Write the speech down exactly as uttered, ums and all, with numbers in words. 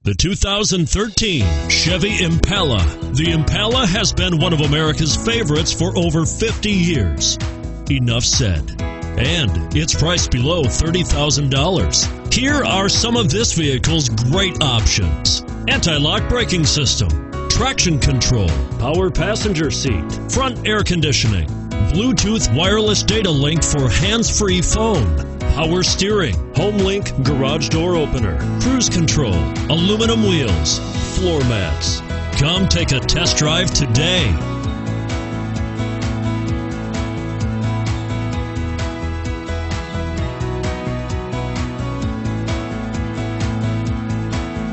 The two thousand thirteen Chevy Impala. The Impala has been one of America's favorites for over fifty years. Enough said. And it's priced below thirty thousand dollars. Here are some of this vehicle's great options: anti-lock braking system, traction control, power passenger seat, front air conditioning, Bluetooth wireless data link for hands-free phone, power steering, HomeLink garage door opener, cruise control, aluminum wheels, floor mats. Come take a test drive today.